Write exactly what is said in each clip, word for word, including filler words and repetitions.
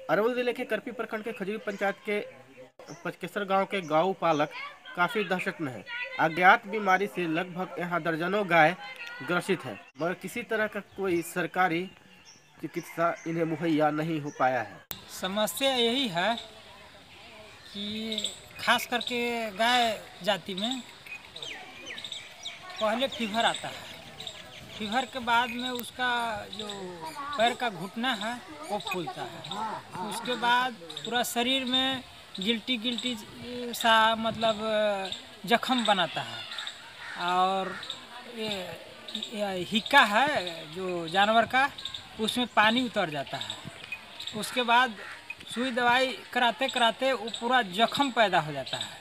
अरवल जिले के करपी प्रखंड के खजूरी पंचायत के पचकेसर गांव के गौ पालक काफी दहशत में है। अज्ञात बीमारी से लगभग यहाँ दर्जनों गाय ग्रसित है, मगर किसी तरह का कोई सरकारी चिकित्सा इन्हें मुहैया नहीं हो पाया है। समस्या यही है कि खास करके गाय जाति में पहले फीवर आता है। फीवर के बाद में उसका जो पैर का घुटना है वो फूलता है। उसके बाद पूरा शरीर में गिल्टी गिल्टी सा मतलब जख्म बनाता है। और ये, ये हिक्का है जो जानवर का, उसमें पानी उतर जाता है। उसके बाद सुई दवाई कराते कराते वो पूरा जख्म पैदा हो जाता है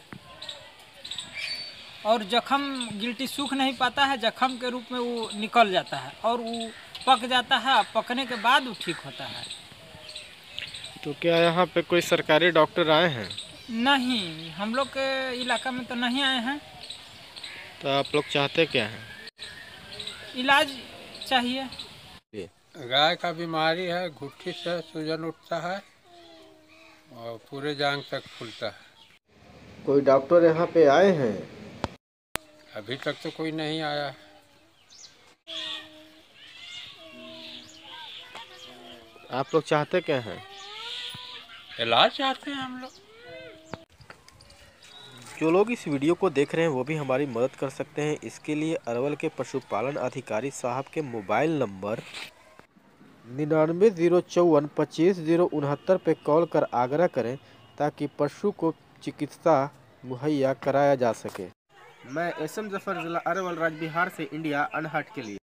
और जख्म गिल्टी सूख नहीं पाता है, जख्म के रूप में वो निकल जाता है और वो पक जाता है। पकने के बाद वो ठीक होता है। तो क्या यहाँ पे कोई सरकारी डॉक्टर आए हैं? नहीं, हम लोग के इलाका में तो नहीं आए हैं। तो आप लोग चाहते क्या हैं? इलाज चाहिए। गाय का बीमारी है, घुट्टी से सूजन उठता है और पूरे जांग तक फूलता है। कोई डॉक्टर यहाँ पे आए हैं? अभी तक तो कोई नहीं आया। आप लोग चाहते क्या हैं? इलाज चाहते हैं हम लोग। जो लोग इस वीडियो को देख रहे हैं वो भी हमारी मदद कर सकते हैं। इसके लिए अरवल के पशुपालन अधिकारी साहब के मोबाइल नंबर निन्यानवे जीरो चौवन पच्चीस जीरो उनहत्तर पे कॉल कर आग्रह करें ताकि पशु को चिकित्सा मुहैया कराया जा सके। मैं एस एम जफर, जिला अरवल, राज्य बिहार से इंडिया अनहट के लिए।